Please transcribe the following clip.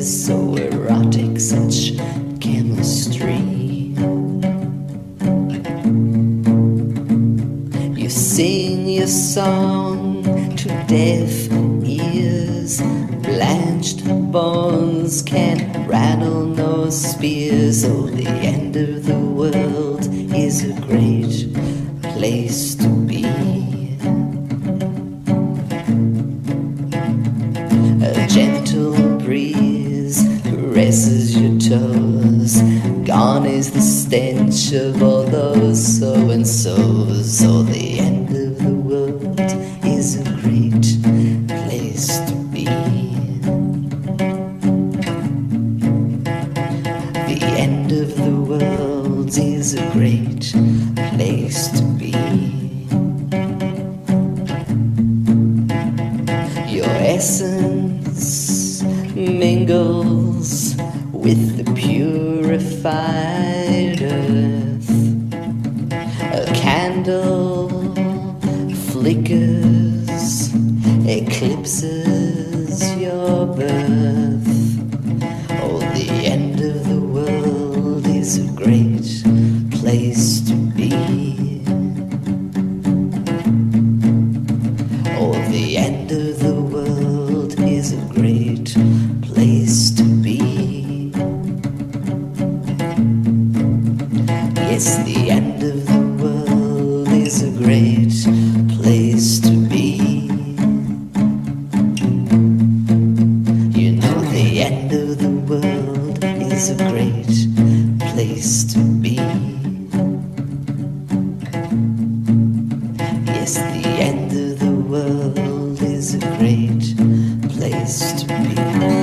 so erotic, such chemistry. You sing your song to deaf ears, blanched bones can't rattle no spears. Oh, the end of the world is a great place to be. A gentle breeze caresses your toes. Gone is the stench of all those so-and-sos. Oh, the end of the world is a great place to be. The end of the world is a great place to be. Your essence mingles with the purified earth. A candle flickers, eclipses your birth. Oh, the end of the world is a great place to be. Oh, the end of the world is a great place to be. Yes, the end of the world is a great place to be. You know, the end of the world is a great place to be. Yes, the end of the world is a great place to be.